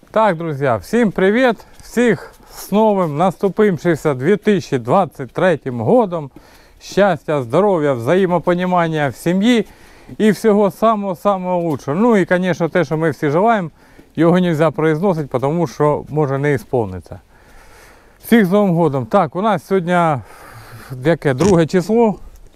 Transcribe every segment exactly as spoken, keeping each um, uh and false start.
Так, друзья, всем привет! Всех с новым наступившимся две тысячи двадцать третьим годом. Счастья, здоров'я, взаимопонимания в семье и всего самого-самого лучшего. Ну и, конечно, те, що ми всі желаємо, його не можна произносити, тому що може не ісполниться. Всіх з Новим годом. Так, у нас сьогодні яке, друге число.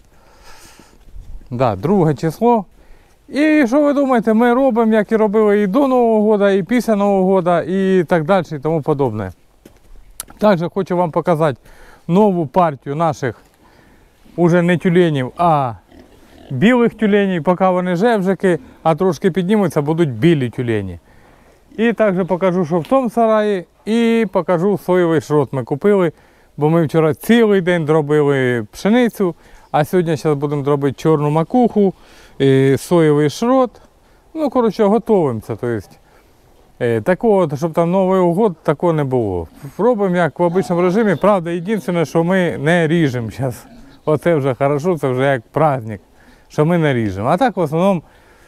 Да, друге число. І що ви думаєте, ми робимо, як і робили і до Нового року, і після Нового року, і так далі, і тому подобне. Також хочу вам показати нову партію наших уже не тюленів, а білих тюленів. Поки вони жевжики, а трошки піднімуться, будуть білі тюлені. І також покажу, що в тому сараї, і покажу соєвий шрот ми купили, бо ми вчора цілий день дробили пшеницю, а сьогодні зараз будемо дробити чорну макуху, соєвий шрот. Ну, коротше, готуємося. Тобто, такого, щоб там Новий год, такого не було. Робимо як в звичайному режимі. Правда, єдине, що ми не ріжемо зараз. Оце вже хорошо, це вже як праздник, що ми не ріжемо. А так в основному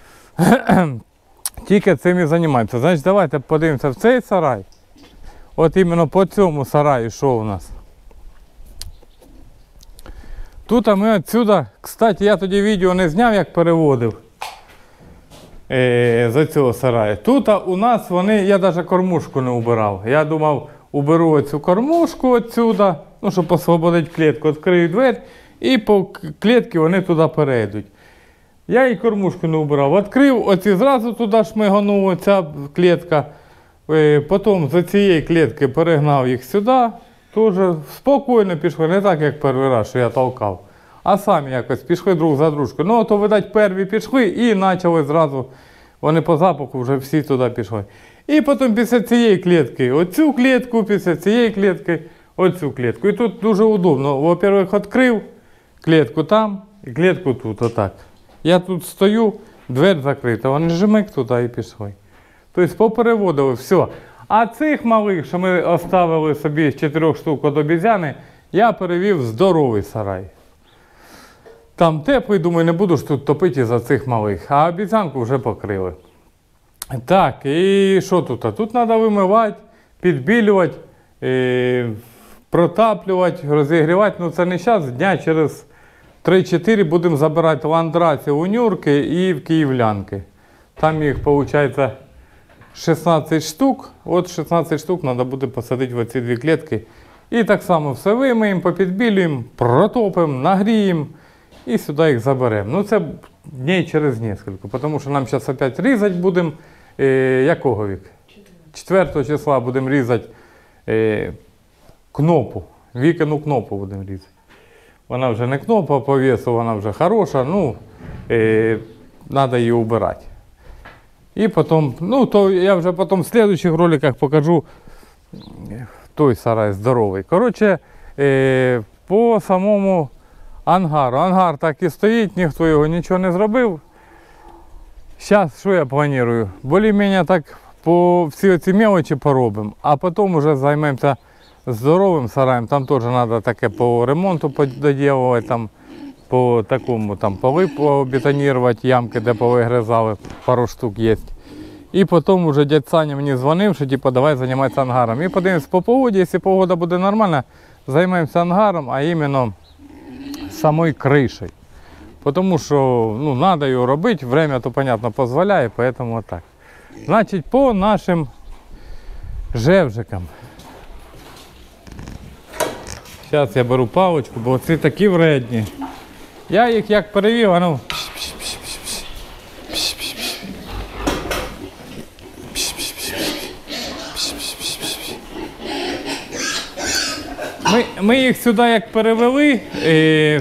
тільки цим і займаємося. Значить, давайте подивимося в цей сарай. От іменно по цьому сараї, що у нас. Тут ми відсюди, кстати, я тоді відео не зняв, як переводив е, за цього сараю. Тут у нас вони, я навіть кормушку не убирав. Я думав, уберу оцю кормушку відсюди, ну, щоб освободити клітку, відкрию двері і по клітці вони туди перейдуть. Я і кормушку не убирав. Відкрив, оці зразу туди шмиганула ця клітка. Е, потім з цієї клітки перегнав їх сюди. Тоже спокійно пішли, не так, як перший раз, що я толкав. А самі якось пішли друг за дружкою. Ну, то, видать, перві пішли і почали зразу, вони по запаху вже всі туди пішли. І потім після цієї клітки, оцю клітку, після цієї клітки, оцю клітку. І тут дуже удобно. Во-первых, відкрив клітку там і клітку тут, отак. Я тут стою, двері закрита, вони жмик туди і пішли. Тобто попереводили, все. А цих малих, що ми оставили собі з чотирьох штук від обізяни, я перевів в здоровий сарай. Там теплий, думаю, не буду ж тут топити за цих малих, а обізянку вже покрили. Так, і що тут? Тут треба вимивати, підбілювати, е, протаплювати, розігрівати. Ну це не зараз, дня через три-чотири будемо забирати ландраці у Нюрки і в Київлянки. Там їх, виходить, шістнадцять штук, от шістнадцять штук треба буде посадити в оці дві клітки. І так само все вимиємо, попідбілюємо, протопимо, нагріємо і сюди їх заберемо. Ну це днів через кілька, тому що нам зараз опять різати будемо, е, якого віку? четвертого числа будемо різати е, кнопу, вікину кнопу будемо різати. Вона вже не кнопа по весу, вона вже хороша, ну, е, треба її убирати. І потім, ну, то я вже потім в слідуючих роликах покажу той сарай здоровий. Коротше, е, по самому ангару. Ангар так і стоїть, ніхто його нічого не зробив. Зараз, що я планую? Більш-менш так по всі оці мелочі поробимо, а потім вже займемося здоровим сараєм. Там теж треба таке по ремонту пододілувати, там, по такому, там, поли побетонувати, ямки, де повигризали, пару штук є. І потім вже дядь Саня мені дзвонив, що типу, давай займатися ангаром. І подивимось по погоді, якщо погода буде нормальна, займемося ангаром, а іменно самою кришею. Тому що, ну, треба його робити, время, то, понятно, дозволяє, тому так. Значить, по нашим жевжикам. Зараз я беру паличку, бо ці такі вредні. Я їх як перевів, а ну. Ми, ми їх сюди як перевели, е,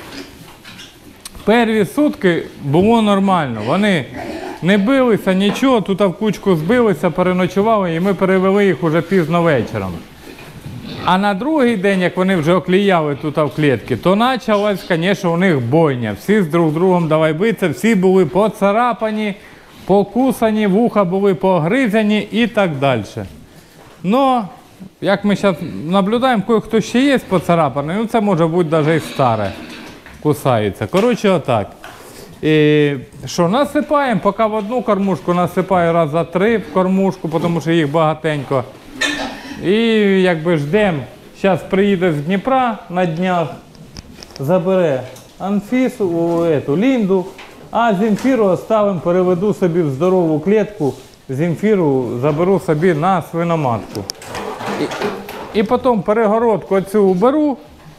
перші сутки було нормально. Вони не билися, нічого, тут в кучку збилися, переночували і ми перевели їх уже пізно вечором. А на другий день, як вони вже оклеяли тут в клітки, то почалась, звісно, у них бойня. Всі з друг другом давай битися, всі були поцарапані, покусані, вуха були погризані і так далі. Но, як ми зараз наблюдаємо, кое-хто ще є поцарапаний, ну це може бути навіть і старе, кусається. Коротше, отак. І що, насипаємо, поки в одну кормушку насипаю раз за три в кормушку, тому що їх багатенько. І якби ждемо, зараз приїде з Дніпра на днях, забере Анфісу, ету, Лінду, а Земфіру оставимо, переведу собі в здорову клітку, Земфіру заберу собі на свиноматку. І, і потім перегородку оцю уберу,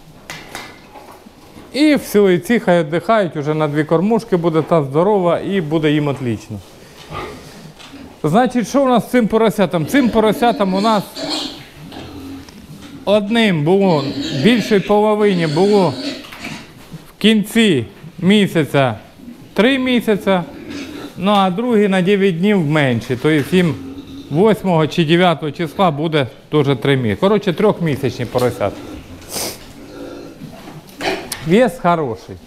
і все, і ці хай віддихають, вже на дві кормушки буде та здорова і буде їм отлично. Значить, що у нас з цим поросятам? Цим поросятам у нас одним було, більшої половині було в кінці місяця три місяця, ну а другий на дев'ять днів менше, тобто їм восьмого чи дев'ятого числа буде теж три місяці. Коротше, трьохмісячні поросята. Вес хороший.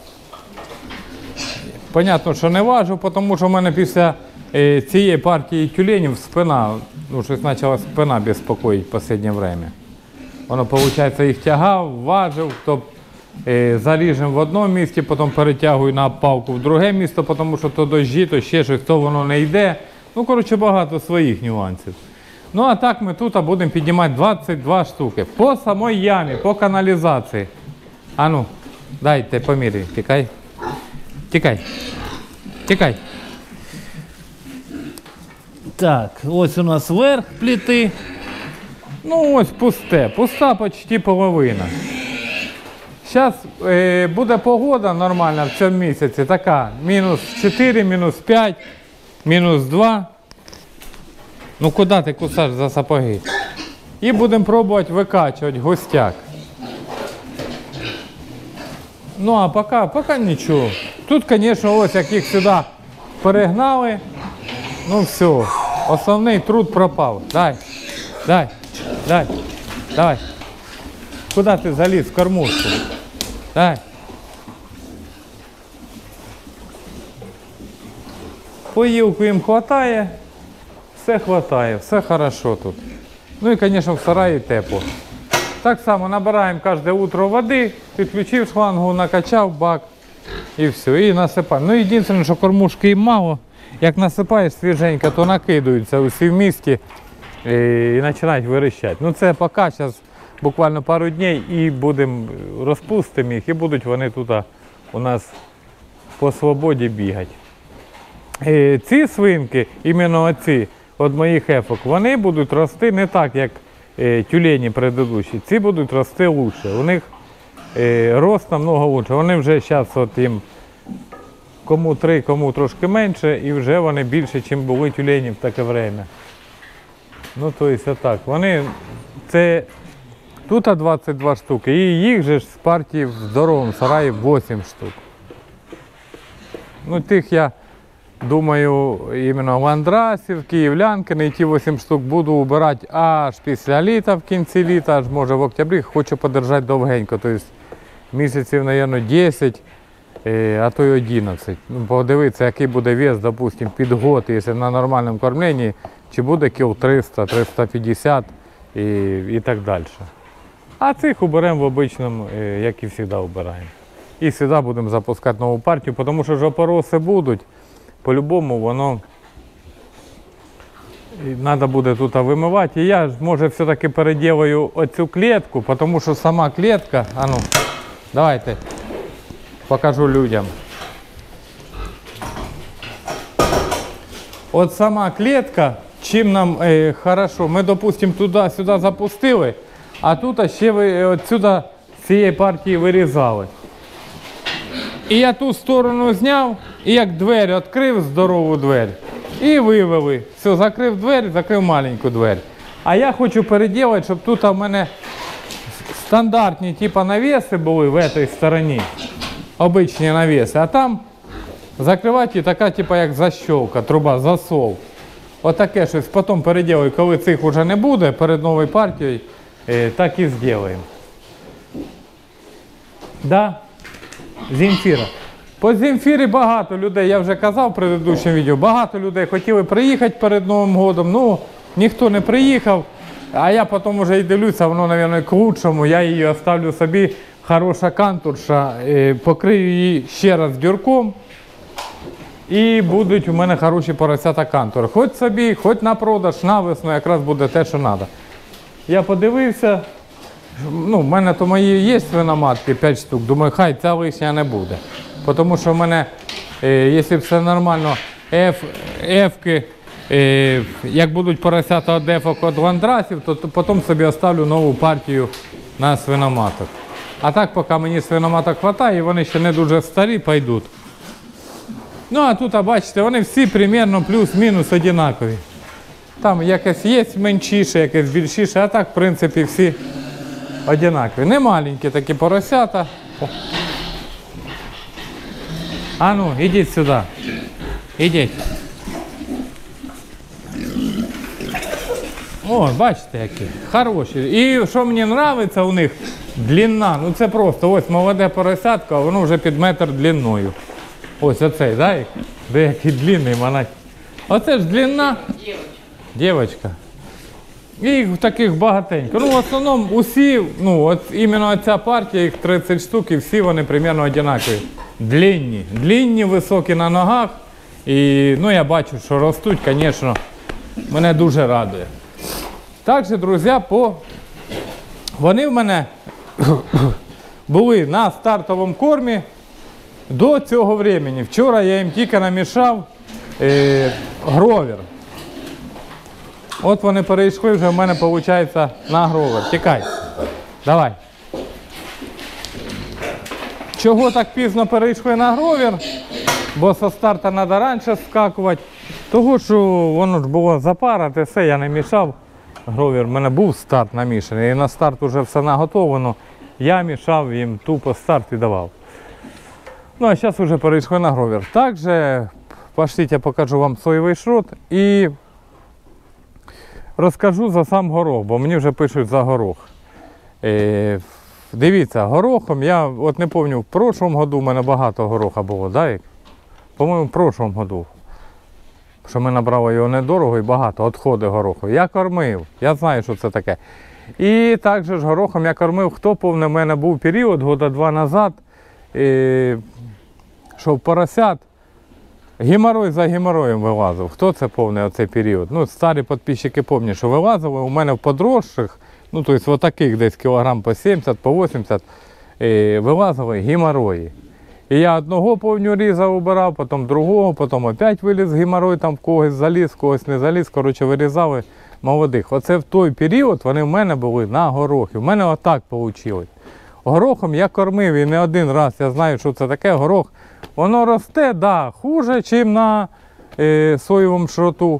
Понятно, що не важу, тому що в мене після е, цієї партії тюленів спина, ну щось почала спина безпокоїть в останнє время. Воно, виходить, їх тягав, важив, то е, заріжем в одному місці, потім перетягую на палку в друге місце, тому що то дощі, то ще щось, то воно не йде. Ну, коротше, багато своїх нюансів. Ну, а так ми тут будемо піднімати двадцять два штуки. По самій ямі, по каналізації. А ну, дайте поміряй, тікай. Тікай. Тікай. Так, ось у нас верх плити. Ну ось пусте, пуста почти половина. Зараз е, буде погода нормальна в цьому місяці, така, мінус чотири, мінус п'ять, мінус два. Ну куди ти кусаєш за сапоги? І будемо пробувати викачувати густяк. Ну а поки, поки нічого. Тут, звісно, ось як їх сюди перегнали, ну все, основний труд пропав. Дай, дай, дай, давай. Куди ти заліз в кормушку? Дай. Поїлку їм вистачає, все вистачає, все хорошо тут. Ну і, звісно, в сараї тепло. Так само набираємо кожне утро води, підключив шлангу, накачав бак і все, і насипаємо. Ну, єдине, що кормушки їм мало, як насипаєш свіженько, то накидаються усі в місті і, і починають вирощати. Ну це поки, зараз буквально пару днів і будемо, розпустимо їх і будуть вони тут у нас по свободі бігати. І ці свинки, іменно оці, від моїх ефок, вони будуть рости не так, як тюлені предыдущі. Ці будуть рости лучше. У них е, рост намного лучше. Вони вже зараз от їм кому три, кому трошки менше, і вже вони більше, ніж були тюлені в таке время. Ну, то есть отак. Вони, це тут двадцять два штуки, і їх же ж з партії в здоровому сараї вісім штук. Ну, тих я думаю, іменно ландрасів, київлянки, і ті вісім штук буду убирати аж після літа, в кінці літа, аж може в октябрі. Хочу подержати довгенько, тобто місяців, мабуть, десять, а то й одинадцять. Ну, подивитися, який буде вес, допустим, під год, якщо на нормальному кормленні, чи буде кіл триста, триста п'ятдесят і, і так далі. А цих уберемо в обичному, як і завжди убираємо. І завжди будемо запускати нову партію, тому що ж опороси будуть. По-любому воно треба буде тут вимивати. І я, може, все-таки переділаю оцю клітку, тому що сама клітка, а ну, давайте, покажу людям. От сама клітка, чим нам е, хорошо, ми, допустимо, туди-сюди запустили, а тут ще ви отсюди з цієї партії вирізали. І я ту сторону зняв, і як двері відкрив, здорову двері, і вивели. Все, закрив двері, закрив маленьку двері. А я хочу переділити, щоб тут у мене стандартні типу навіси були в цій стороні, обичні навіси, а там закривати така, типу, як защолка, труба, засов. Отаке щось, потім переділаю, коли цих вже не буде, перед новою партією, так і зробимо. Да? Земфіра. По Земфірі багато людей, я вже казав в предыдущому відео, багато людей хотіли приїхати перед Новим годом, ну ніхто не приїхав, а я потім вже і дивлюся, воно, мабуть, к лучшому, я її оставлю собі, хороша кантурша, покрию її ще раз дюрком, І будуть у мене хороші поросята кантори. Хоч собі, хоч на продаж, на весну, якраз буде те, що треба. Я подивився, ну, в мене то мої є свиноматки, п'ять штук, думаю, хай ця лишня не буде. Тому що в мене, е, якщо все нормально, F, F-ки, е, як будуть поросята від F-ок, від ландрасів, то, то потім собі оставлю нову партію на свиноматок. А так, поки мені свиноматок вистачає, вони ще не дуже старі, пойдуть. Ну, а тут, бачите, вони всі примерно плюс-мінус однакові. Там якесь є меншіше, якесь більшіше, а так, в принципі, всі однакові. Не маленькі такі поросята. О. А ну, ідіть сюди. Ідіть. О, бачите, які хороші. І що мені подобається у них? Длина. Ну це просто, ось молоде поросятко, а воно вже під метр длиною. Ось оцей, да? Деякий длинний, вона. Оце ж длина. Дівчинка. І їх таких багатенько. Ну, в основному усі, ну, от іменно ця партія, їх тридцять штук, і всі вони примерно однакові. Длинні. Длинні, високі на ногах. І, ну, я бачу, що ростуть, звісно, мене дуже радує. Також, друзі, по... вони в мене були на стартовому кормі до цього времени. Вчора я їм тільки намішав е, гровер. От вони перейшли, вже в мене виходить на гровер. Тікай. Давай. Чого так пізно перейшли на гровер? Бо со старта треба раніше скакувати. Того, що воно ж було запарати, все, я не мішав. Гровер, в мене був старт намішаний, і на старт вже все наготовлено. Я мішав їм тупо старт і давав. Ну, а зараз вже перейшли на гровер. Також, пошліть, я покажу вам соєвий шрот і розкажу за сам горох, бо мені вже пишуть за горох. Е, дивіться, горохом я, от не пам'ятаю, в прошлому году в мене багато гороха було, да? По-моєму, в прошлому году. Що ми набрали його недорого і багато, відходи гороху. Я кормив, я знаю, що це таке. І також ж горохом я кормив, хто повний, в мене був період, года два назад, і, що в поросят геморой за геморроєм вилазив. Хто це повний оцей період? Ну, старі підписчики пам'ятають, що вилазили. У мене в подросших, ну, тобто в таких десь кілограм по сімдесят, по вісімдесят, і, вилазили геморрої. І я одного повню різа убирав, потім другого, потім опять виліз геморрой, там в когось заліз, в когось не заліз. Коротше, вирізали молодих. Оце в той період вони в мене були на горохи. В мене отак вийшло. Горохом я кормив і не один раз, я знаю, що це таке. Горох, воно росте, да, хуже, ніж на е, соєвому шроту.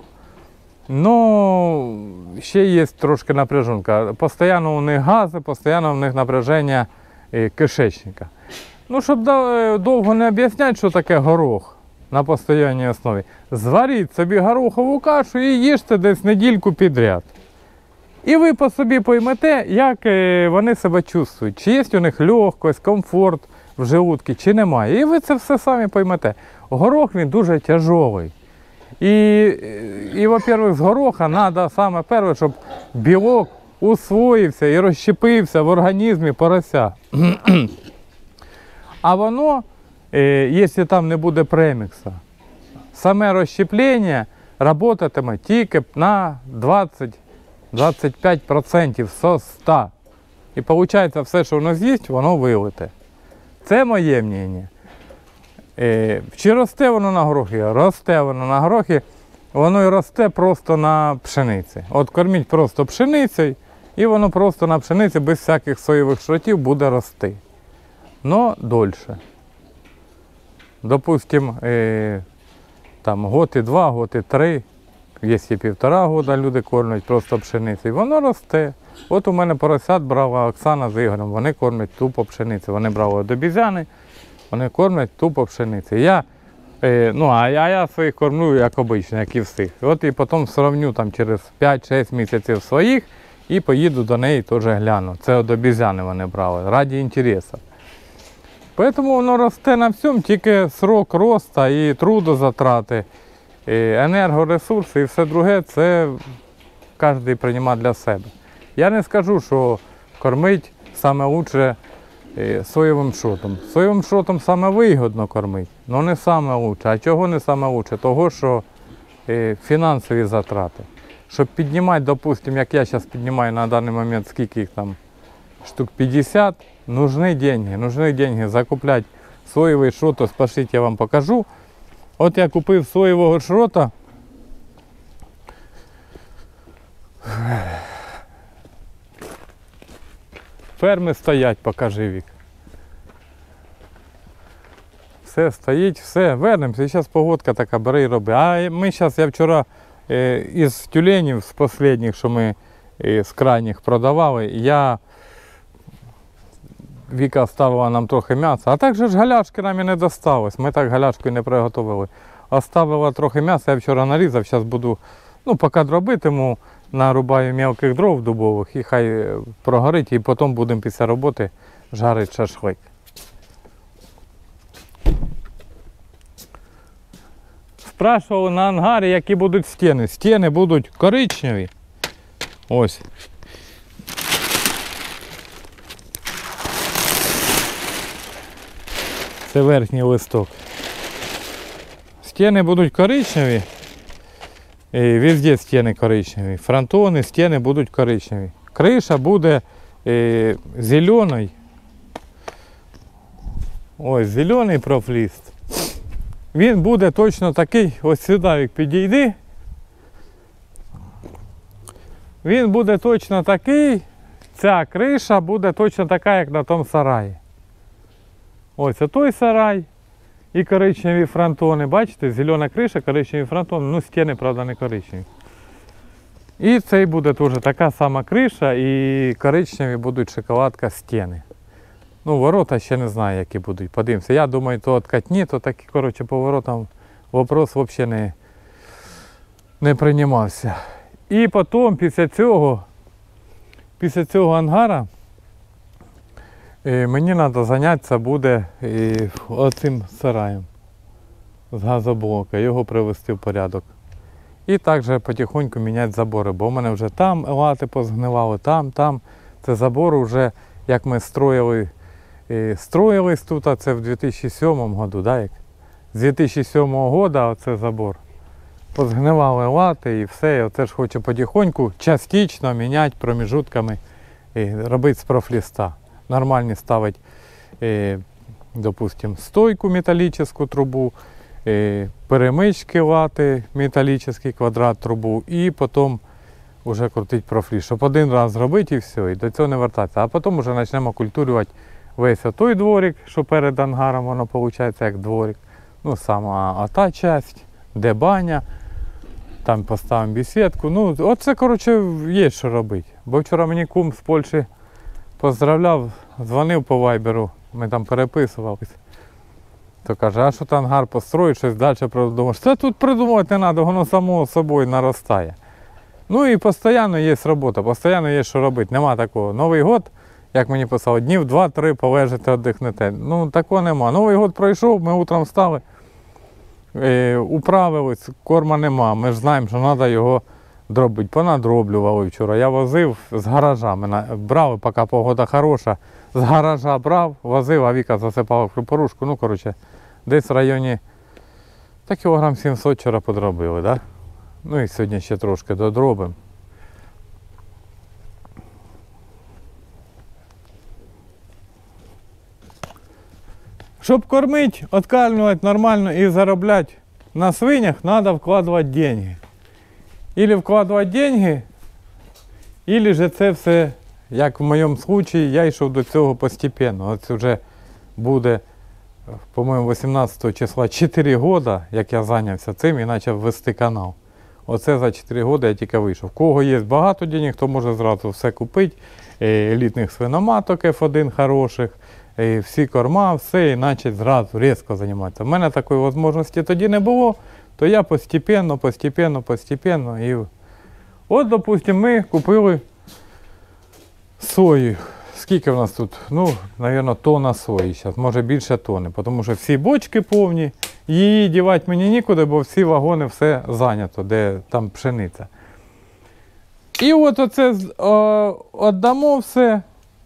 Ну, ще є трошки напряжунка. Постійно у них гази, постійно у них напряження е, кишечника. Ну, щоб довго не об'ясняти, що таке горох на постійній основі, зваріть собі горохову кашу і їжте десь недільку підряд. І ви по собі поймете, як вони себе чувствують. Чи є у них легкость, комфорт в желудці, чи немає. І ви це все самі поймете. Горох, він дуже тяжелий. І, і во-первых, з гороха треба саме перше, щоб білок усвоївся і розщепився в організмі порося. А воно, якщо там не буде премікса, саме розщеплення працюватиме тільки на двадцять - двадцять п'ять відсотків со ста. І виходить, все, що воно з'їсть, воно вилите. Це моє мнення. Чи росте воно на горохі? Росте воно на горохі, воно і росте просто на пшениці. От корміть просто пшеницею, і воно просто на пшениці без всяких соєвих шротів буде рости. Но дольше. Допустим, е, там год і два, год і три, якщо півтора года люди кормять просто пшеницею, воно росте. От у мене поросят брала Оксана з Ігорем, вони кормять тупо пшеницею. Вони брали від обізяни, вони кормять тупо пшеницею. Я, е, ну, а я, я своїх кормлю, як обично, як і всіх. От і потім сравню там через п'ять-шість місяців своїх і поїду до неї теж гляну. Це від обізяни вони брали, раді інтересу. Тому воно росте на всьому, тільки срок росту і трудозатрати, і енергоресурси і все друге, це кожен приймає для себе. Я не скажу, що кормить саме краще е, соєвим шотом. Соєвим шотом саме вигідно кормити, але не саме лучше. А чого не саме лучше? Того, що е, фінансові затрати. Щоб піднімати, допустимо, як я зараз піднімаю на даний момент, скільки їх там, штук п'ятдесят, нужны деньги, нужны деньги закупляти соєвий шрот. Ось пошліть, я вам покажу. От я купив соєвого шрота. Ферми стоять, покажи, Вік. Все стоїть, все, вернемося. І зараз погодка така, бери і роби. А ми зараз, я вчора е, із тюленів, з останніх, що ми е, з крайніх продавали, я, Віка ставила нам трохи м'яса. А так же ж галяшки нам і не досталось. Ми так галяшку і не приготували. Оставила трохи м'яса, я вчора нарізав, зараз буду, ну, поки дробитиму, нарубаю мелких дров дубових і хай прогорить, і потім будемо після роботи жарити шашлик. Спрашували на ангарі, які будуть стіни. Стіни будуть коричневі. Ось. Це верхній листок. Стіни будуть коричневі. І везде стіни коричневі. Фронтони, стіни будуть коричневі. Криша буде е, зелений. Ось, зелений профліст. Він буде точно такий, ось сюди, як підійди. Він буде точно такий, ця криша буде точно така, як на тому сараї. Ось той сарай і коричневі фронтони. Бачите, зелена криша, коричневі фронтони, ну стіни, правда, не коричневі. І цей буде теж така сама криша і коричневі будуть шоколадка стіни. Ну, ворота ще не знаю, які будуть. Подивимося. Я думаю, то откатні, то такі, коротше, по воротам вопрос взагалі не, не приймався. І потім, після цього, після цього ангара, мені треба зайнятися буде оцим сараєм з газоблока, його привести в порядок. І також потихоньку міняти забори, бо в мене вже там лати позгнивали, там, там. Це забор вже, як ми строїли, строїлись тут, а це в дві тисячі сьомому году, да, як? З дві тисячі сьомого року оце забор. Позгнивали лати і все, і оце ж хочу потихоньку, частично міняти проміжутками, і робити з профліста. Нормально ставити, е, допустим, стойку металлическую трубу, е, перемички лати, металлический квадрат трубу, і потім вже крутити профліст. Щоб один раз зробити і все, і до цього не вертатися. А потім вже почнемо культурувати весь той дворик, що перед ангаром воно виходить як дворик. Ну, сама та часть, де баня, там поставимо бесідку. Ну, оце, коротше, є що робити. Бо вчора мені кум з Польщі поздравляв, дзвонив по вайберу, ми там переписувалися. То каже, а що там ангар построїть, щось далі придумаєш. Це тут придумувати не треба, воно само собою наростає. Ну і постійно є робота, постійно є що робити. Нема такого. Новий год, як мені писали, днів два-три полежите, віддихнете. Ну такого нема. Новий год пройшов, ми утром встали, е, управились, корма нема. Ми ж знаємо, що треба його дробити. Понадроблювали вчора. Я возив з гаража, ми брали, поки погода хороша. З гаража брав, возив, а Віка засипала в крупорушку. Ну, коротше, десь в районі та кілограм сімсот вчора подробили, да? Ну і сьогодні ще трошки додробимо. Щоб кормити, откармлювати нормально і заробляти на свинях, треба вкладати деньги. Ілі вкладати деньги, ілі же це все, як в моєму випадку, я йшов до цього постепенно. Ось вже буде, по-моєму, вісімнадцятого числа чотири роки, як я зайнявся цим і почав вести канал. Оце за чотири роки я тільки вийшов. У кого є багато денег, то може зразу все купити. Елітних свиноматок еф один хороших, всі корма, все, і почати зразу різко займатися. У мене такої можливості тоді не було, то я постепенно, постепенно, постепенно. І... От, допустимо, ми купили сою. Скільки в нас тут? Ну, мабуть, тонна сої зараз, може більше тони, тому що всі бочки повні. Її дівати мені нікуди, бо всі вагони все зайнято, де там пшениця. І от оце віддамо все,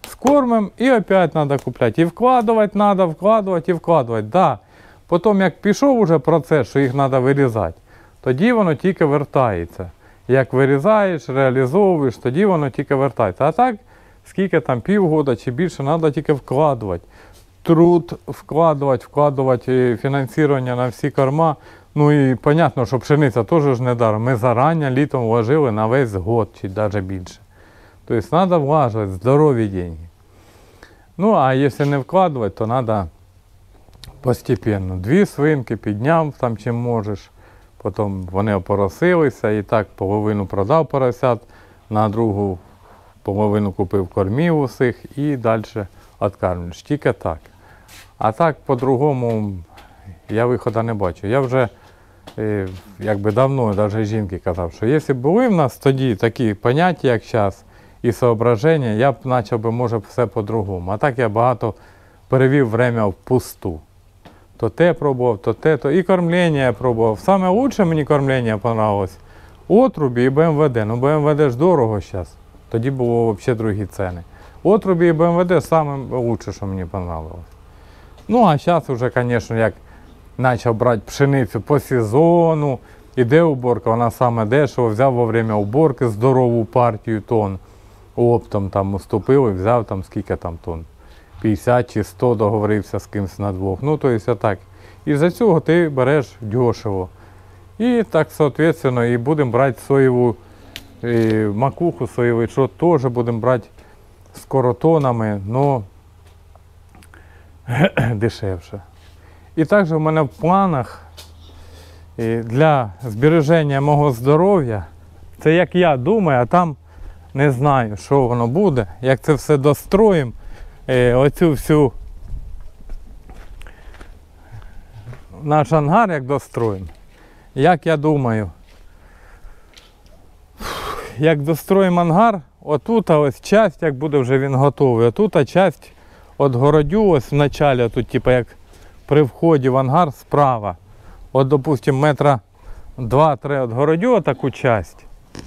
скормим і опять треба купляти. І вкладувати треба, вкладувати і вкладувати. Да. Потім як пішов уже процес, що їх треба вирізати, тоді воно тільки вертається. Як вирізаєш, реалізовуєш, тоді воно тільки вертається. А так, скільки там півгода чи більше, треба тільки вкладувати. Труд вкладувати, вкладувати фінансування на всі корма. Ну і понятно, що пшениця теж ж не даром. Ми зарані літом вложили на весь год, чи навіть більше. Тобто треба вкладати здорові деньги. Ну а якщо не вкладувати, то треба постепенно. Дві свинки підняв там чим можеш. Потім вони опоросилися і так половину продав поросят, на другу половину купив кормів усіх і далі відкармлюєш. Тільки так. А так по-другому я виходу не бачу. Я вже е, якби давно навіть жінки казав, що якщо б були в нас тоді такі поняття, як зараз, і соображення, я б почав би, може, все по-другому. А так я багато перевів время впусту. То те пробував, то те, то і кормлення я пробував. Саме лучше мені кормлення понравилось отрубі і БМВД. Ну БМВД ж дорого зараз. Тоді було взагалі другі ціни. Отрубі і БМВД саме лучше, що мені понравилось. Ну а зараз вже, звісно, як почав брати пшеницю по сезону, іде уборка, вона саме дешево, взяв во время уборки здорову партію тонн. Оптом там уступив і взяв там скільки там тонн. п'ятдесят чи сто договорився з кимось на двох. Ну, то есть так. І за цього ти береш дешево. І так, соответственно, і будемо брати соєву і макуху, соєвий шот теж будемо брати з коротонами, но дешевше. І також в мене в планах для збереження мого здоров'я, це як я думаю, а там не знаю, що воно буде, як це все достроїмо. Е, оцю всю наш ангар як достроїмо. Як я думаю, як достроїмо ангар, отут ось часть, як буде вже він готовий, отут часть отгородю ось в началі, тут типу як при вході в ангар справа. От, допустим, метра два-три отгородю таку часть.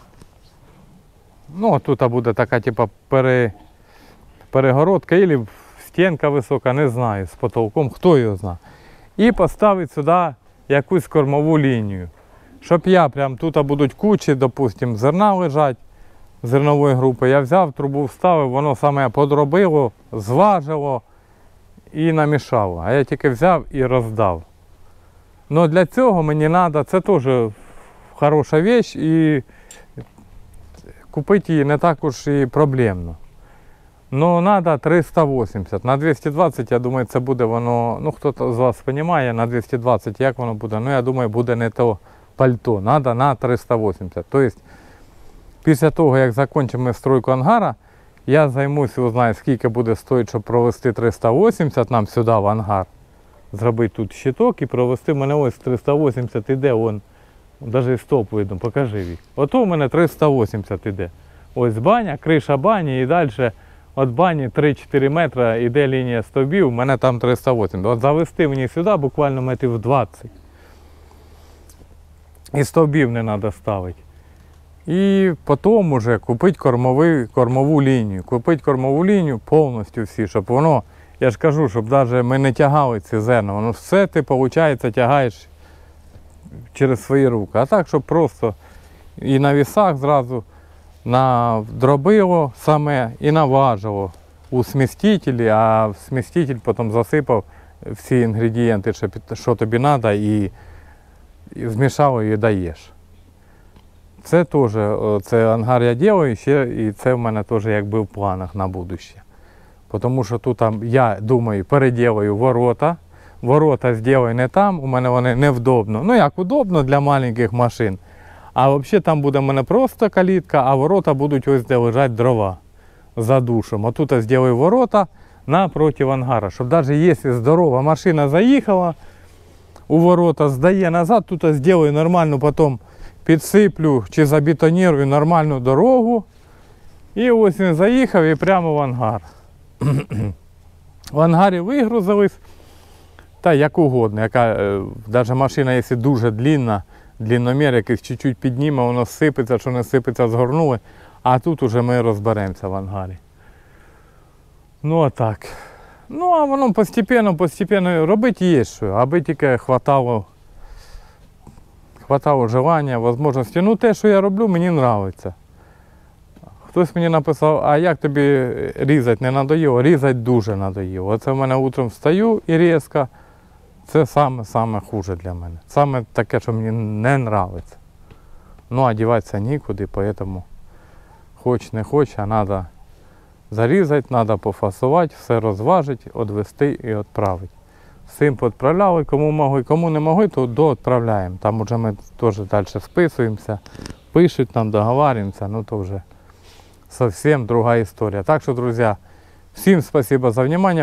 Ну, тут буде така, типу, пере... перегородка або стінка висока, не знаю, з потолком, хто його знає. І поставити сюди якусь кормову лінію. Щоб я прям тут будуть кучі, допустим, зерна лежать, зернової групи. Я взяв, трубу вставив, воно саме подробило, зважило і намішало. А я тільки взяв і роздав. Но для цього мені треба, це теж хороша річ і купити її не так уж і проблемно. Ну, треба триста вісімдесят. На двісті двадцять, я думаю, це буде воно, ну, хто з вас розуміє, на двісті двадцять, як воно буде, ну, я думаю, буде не то пальто. Треба на триста вісімдесят. Тобто, після того, як закінчимо стройку ангара, я займуся, узнаю, скільки буде стоїти, щоб провести триста вісімдесят нам сюди в ангар. Зробити тут щиток і провести, в мене ось триста вісімдесят іде, вон, навіть стоп видно, покажи їх. Ото в мене триста вісімдесят іде. Ось баня, криша бані і далі. От бані три-чотири метри йде лінія стовбів, у мене там триста вісімдесят. От завести мені сюди буквально метрів двадцять. І стовбів не треба ставити. І потім вже купити кормовий, кормову лінію. Купити кормову лінію повністю всі, щоб воно, я ж кажу, щоб навіть ми не тягали ці зерна. Воно все ти, виходить, тягаєш через свої руки. А так, щоб просто і на вісах зразу на дробило саме і наважило у смістителі, а в сміститель потім засипав всі інгредієнти, що, що тобі треба, і, і змішав і даєш. Це теж, це ангар я роблю, ще, і це в мене теж якби в планах на будущее. Тому що тут, я думаю, переділаю ворота. Ворота зроблю не там, у мене вони невдобно. Ну як удобно для маленьких машин. А взагалі там буде в мене просто калітка, а ворота будуть ось де лежать дрова за душем. А тут я зроблю ворота напроти ангара, щоб навіть якщо здорова машина заїхала у ворота, здає назад, тут я зроблю нормальну, потім підсиплю чи забетонірую нормальну дорогу. І ось він заїхав і прямо в ангар. В ангарі вигрузились, та як угодно, яка, навіть машина, якщо дуже длинна, длинномір якийсь чуть-чуть підніме, воно сипеться, що не сипеться, згорнули. А тут уже ми розберемося в ангарі. Ну а так. Ну, а воно постепенно, постепенно робити є що, аби тільки хватало, хватало желання, можливості. Ну, те, що я роблю, мені подобається. Хтось мені написав, а як тобі різати не надоїло? Різати дуже надоїло. Оце в мене утром встаю і різко. Це саме-саме хуже для мене. Саме таке, що мені не подобається. Ну, а діватися нікуди, тому хоч не хоч, а треба зарізати, треба пофасувати, все розважити, відвести і відправити. Всім відправляли, кому могли, кому не могли, то доотправляємо. Там вже ми теж далі списуємося, пишуть нам, договарюємося, ну то вже зовсім друга історія. Так що, друзі, всім спасибо за внимание.